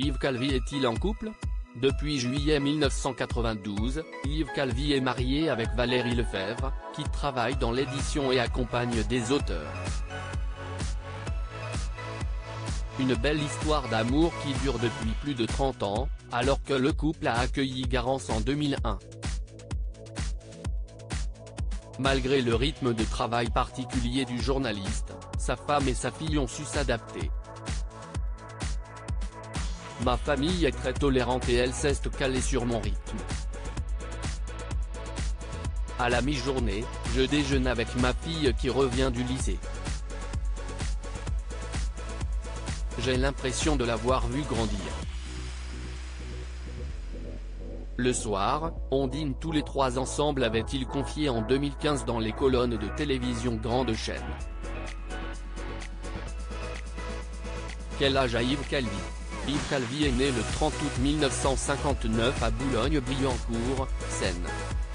Yves Calvi est-il en couple? Depuis juillet 1992, Yves Calvi est marié avec Valérie Lefebvre, qui travaille dans l'édition et accompagne des auteurs. Une belle histoire d'amour qui dure depuis plus de 30 ans, alors que le couple a accueilli Garance en 2001. Malgré le rythme de travail particulier du journaliste, sa femme et sa fille ont su s'adapter. Ma famille est très tolérante et elle sait caler sur mon rythme. À la mi-journée, je déjeune avec ma fille qui revient du lycée. J'ai l'impression de l'avoir vue grandir. Le soir, on dîne tous les trois ensemble, avait-il confié en 2015 dans les colonnes de télévision grande chaîne. Quel âge a Yves Calvi? Yves Calvi est né le 30 août 1959 à Boulogne-Billancourt, Seine.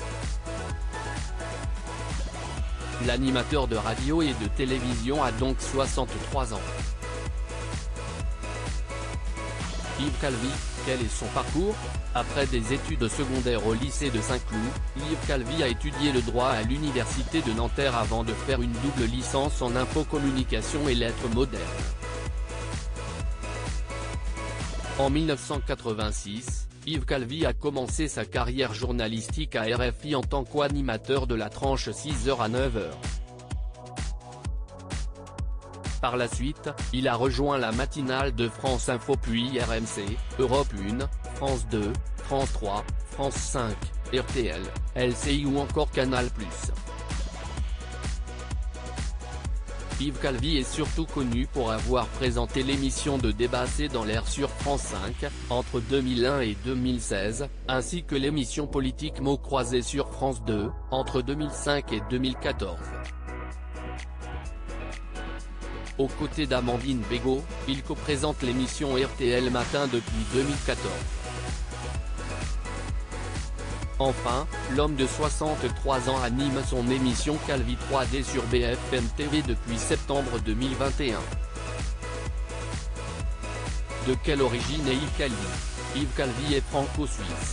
L'animateur de radio et de télévision a donc 63 ans. Yves Calvi, quel est son parcours? Après des études secondaires au lycée de Saint-Cloud, Yves Calvi a étudié le droit à l'université de Nanterre avant de faire une double licence en infocommunication et lettres modernes. En 1986, Yves Calvi a commencé sa carrière journalistique à RFI en tant qu'animateur de la tranche 6h à 9h. Par la suite, il a rejoint la matinale de France Info puis RMC, Europe 1, France 2, France 3, France 5, RTL, LCI ou encore Canal+. Yves Calvi est surtout connu pour avoir présenté l'émission de débat C'est dans l'air sur France 5, entre 2001 et 2016, ainsi que l'émission politique Mots croisés sur France 2, entre 2005 et 2014. Aux côtés d'Amandine Bégaud, il co-présente l'émission RTL Matin depuis 2014. Enfin, l'homme de 63 ans anime son émission Calvi 3D sur BFM TV depuis septembre 2021. De quelle origine est Yves Calvi? Yves Calvi est franco-suisse.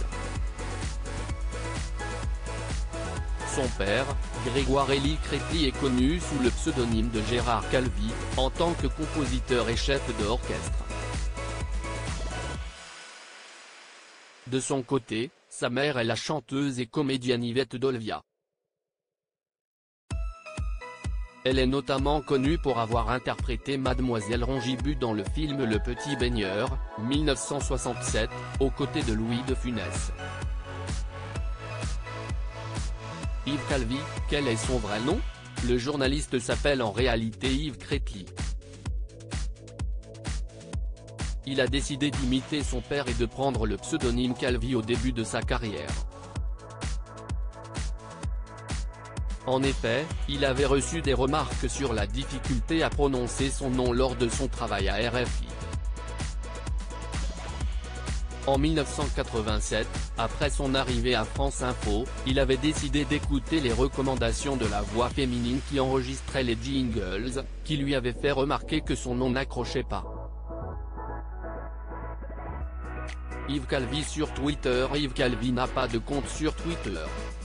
Son père, Grégoire-Élie Crétly, est connu sous le pseudonyme de Gérard Calvi, en tant que compositeur et chef d'orchestre. De son côté, sa mère est la chanteuse et comédienne Yvette Dolvia. Elle est notamment connue pour avoir interprété Mademoiselle Rongibus dans le film Le Petit Baigneur, 1967, aux côtés de Louis de Funès. Yves Calvi, quel est son vrai nom? Le journaliste s'appelle en réalité Yves Crétly. Il a décidé d'imiter son père et de prendre le pseudonyme Calvi au début de sa carrière. En effet, il avait reçu des remarques sur la difficulté à prononcer son nom lors de son travail à RFI. En 1987, après son arrivée à France Info, il avait décidé d'écouter les recommandations de la voix féminine qui enregistrait les jingles, qui lui avaient fait remarquer que son nom n'accrochait pas. Yves Calvi sur Twitter. Yves Calvi n'a pas de compte sur Twitter.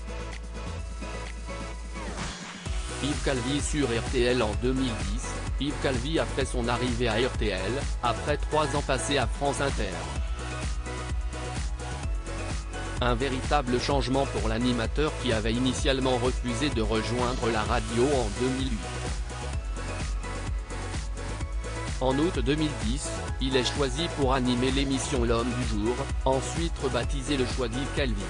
Yves Calvi sur RTL en 2010, Yves Calvi a fait son arrivée à RTL, après 3 ans passés à France Inter. Un véritable changement pour l'animateur qui avait initialement refusé de rejoindre la radio en 2008. En août 2010, il est choisi pour animer l'émission L'Homme du Jour, ensuite rebaptisé Le Choix d'Yves Calvi.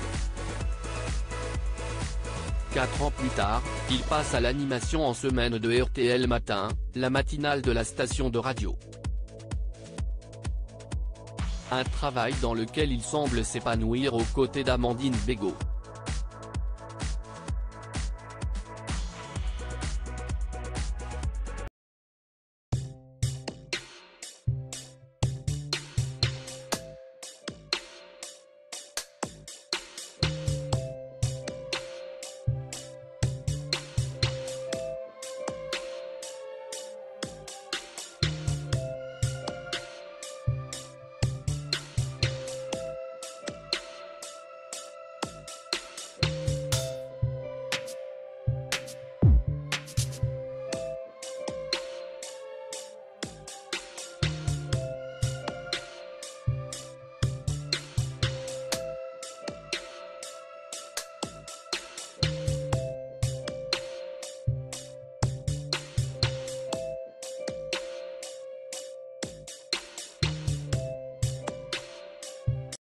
4 ans plus tard, il passe à l'animation en semaine de RTL Matin, la matinale de la station de radio. Un travail dans lequel il semble s'épanouir aux côtés d'Amandine Bégaud.